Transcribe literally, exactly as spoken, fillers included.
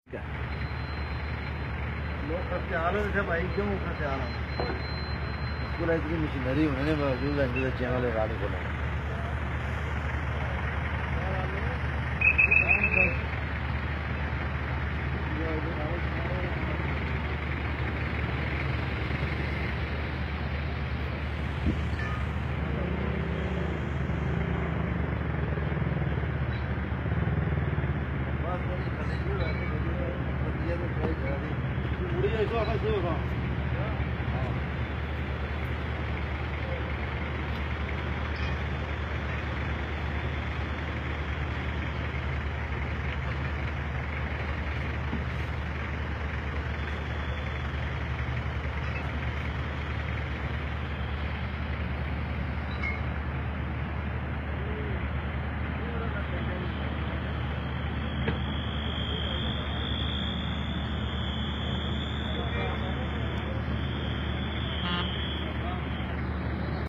لوگ خرچال ہے بھائی کیوں خرچال اس کو اتنی مشینری ہونے نے باوجود چین والے راہ نہیں کھولا مڑی ایسا